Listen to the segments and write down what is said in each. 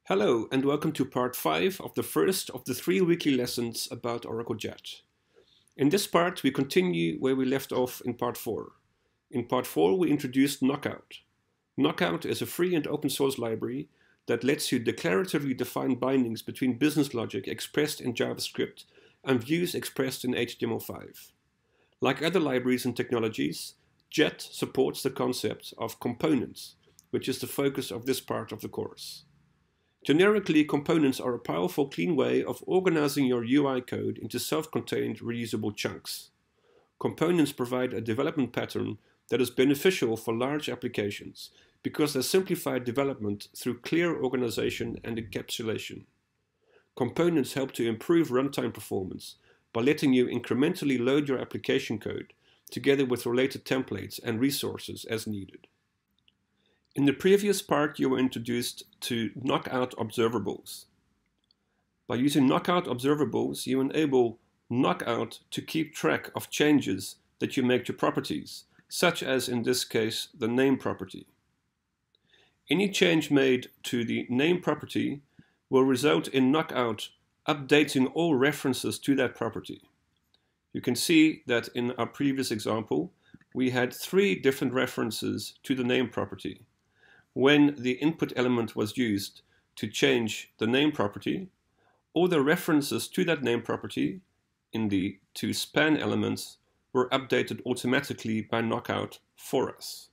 Hello and welcome to part 5 of the first of the 3 weekly lessons about Oracle Jet. In this part we continue where we left off in part 4. In part 4 we introduced Knockout. Knockout is a free and open source library that lets you declaratively define bindings between business logic expressed in JavaScript and views expressed in HTML5. Like other libraries and technologies, Jet supports the concept of components, which is the focus of this part of the course. Generically, components are a powerful, clean way of organizing your UI code into self-contained, reusable chunks. Components provide a development pattern that is beneficial for large applications because they simplify development through clear organization and encapsulation. Components help to improve runtime performance by letting you incrementally load your application code together with related templates and resources as needed. In the previous part, you were introduced to knockout observables. By using knockout observables, you enable knockout to keep track of changes that you make to properties, such as in this case, the name property. Any change made to the name property will result in knockout updating all references to that property. You can see that in our previous example, we had 3 different references to the name property. When the input element was used to change the name property, all the references to that name property in the 2 span elements were updated automatically by knockout for us.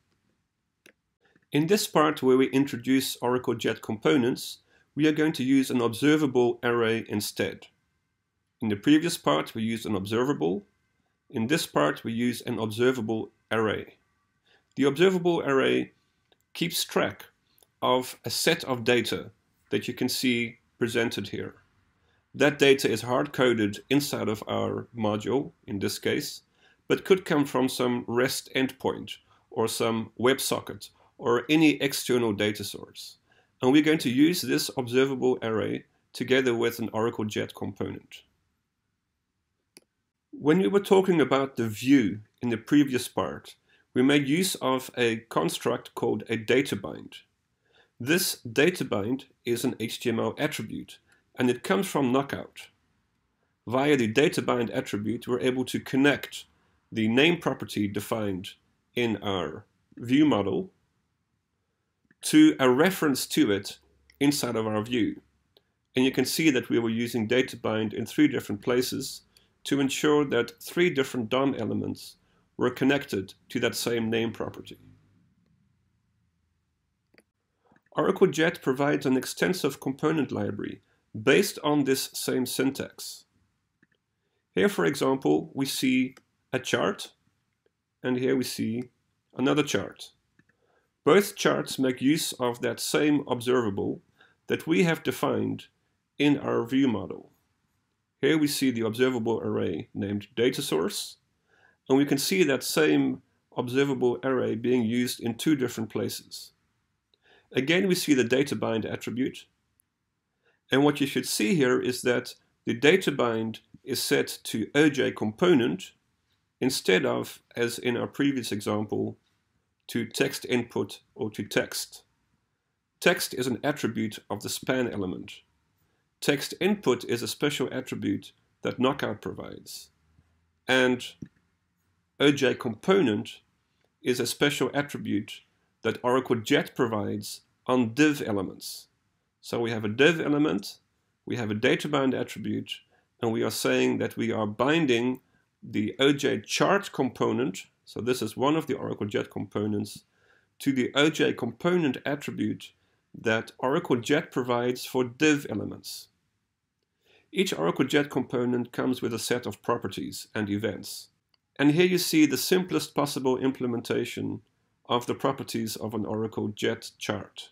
In this part where we introduce Oracle Jet components, we are going to use an observable array instead. In the previous part we used an observable. In this part we use an observable array. The observable array keeps track of a set of data that you can see presented here. That data is hard-coded inside of our module, in this case, but could come from some REST endpoint or some WebSocket or any external data source. And we're going to use this observable array together with an Oracle Jet component. When we were talking about the view in the previous part, we made use of a construct called a databind. This databind is an HTML attribute, and it comes from Knockout. Via the databind attribute, we're able to connect the name property defined in our view model to a reference to it inside of our view. And you can see that we were using databind in 3 different places to ensure that 3 different DOM elements were connected to that same name property. Oracle Jet provides an extensive component library based on this same syntax. Here, for example, we see a chart, and here we see another chart. Both charts make use of that same observable that we have defined in our view model. Here we see the observable array named DataSource, and we can see that same observable array being used in 2 different places. Again, we see the databind attribute. And what you should see here is that the databind is set to OJ component instead of, as in our previous example, to text input or to text. Text is an attribute of the span element. Text input is a special attribute that Knockout provides. And OJ component is a special attribute that Oracle Jet provides on div elements. So we have a div element, we have a databind attribute, and we are saying that we are binding the OJ chart component, so this is one of the Oracle Jet components, to the OJ component attribute that Oracle Jet provides for div elements. Each Oracle Jet component comes with a set of properties and events. And here you see the simplest possible implementation of the properties of an Oracle Jet chart.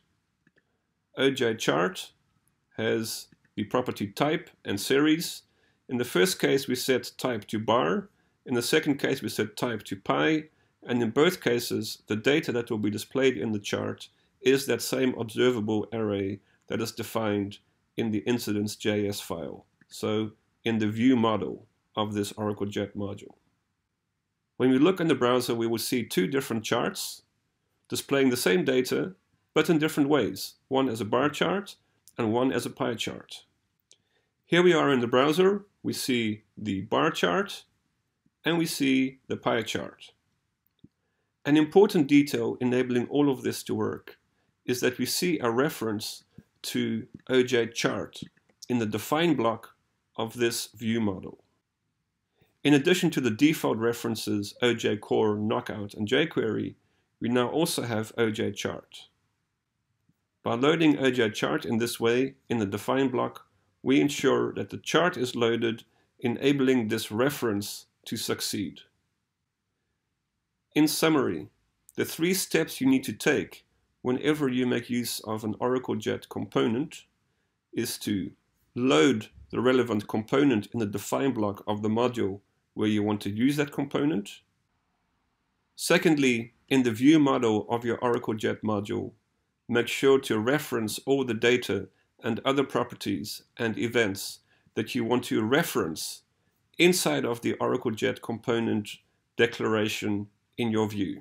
OJ chart has the property type and series. In the first case we set type to bar, in the second case we set type to pi, and in both cases the data that will be displayed in the chart is that same observable array that is defined in the incidents.js file, so in the view model of this Oracle Jet module. When we look in the browser, we will see 2 different charts displaying the same data, but in different ways. One as a bar chart, and one as a pie chart. Here we are in the browser. We see the bar chart and we see the pie chart. An important detail enabling all of this to work is that we see a reference to OJ chart in the define block of this view model. In addition to the default references OJ core, knockout, and jQuery, we now also have OJ chart. By loading OJ chart in this way in the define block, we ensure that the chart is loaded, enabling this reference to succeed. In summary, the 3 steps you need to take whenever you make use of an Oracle Jet component is to load the relevant component in the define block of the module where you want to use that component. Secondly, in the view model of your Oracle Jet module, make sure to reference all the data and other properties and events that you want to reference inside of the Oracle Jet component declaration in your view.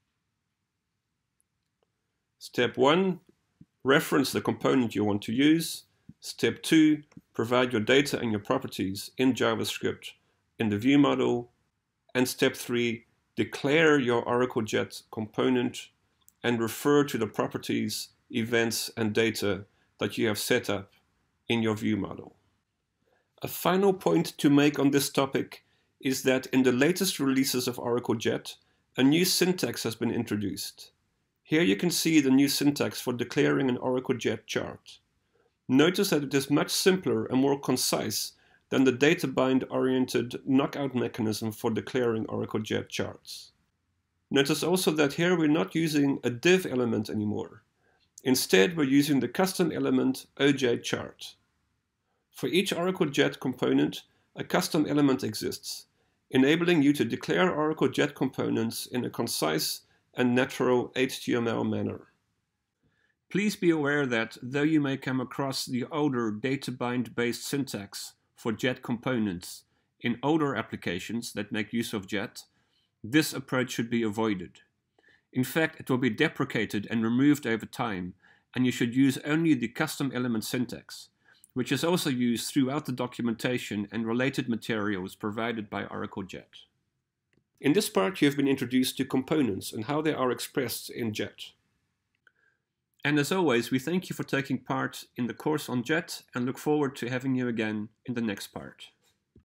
Step 1, reference the component you want to use. Step 2, provide your data and your properties in JavaScript in the view model. And step 3, declare your Oracle Jet component and refer to the properties, events, and data that you have set up in your view model. A final point to make on this topic is that in the latest releases of Oracle Jet, a new syntax has been introduced. Here you can see the new syntax for declaring an Oracle Jet chart. Notice that it is much simpler and more concise than the data bind-oriented knockout mechanism for declaring Oracle Jet charts. Notice also that here we're not using a div element anymore. Instead, we're using the custom element OJ chart. For each Oracle Jet component, a custom element exists, enabling you to declare Oracle Jet components in a concise and natural HTML manner. Please be aware that though you may come across the older data bind-based syntax for Jet components in older applications that make use of Jet, this approach should be avoided. In fact, it will be deprecated and removed over time, and you should use only the custom element syntax, which is also used throughout the documentation and related materials provided by Oracle Jet. In this part, you have been introduced to components and how they are expressed in Jet. And as always, we thank you for taking part in the course on Jet and look forward to having you again in the next part.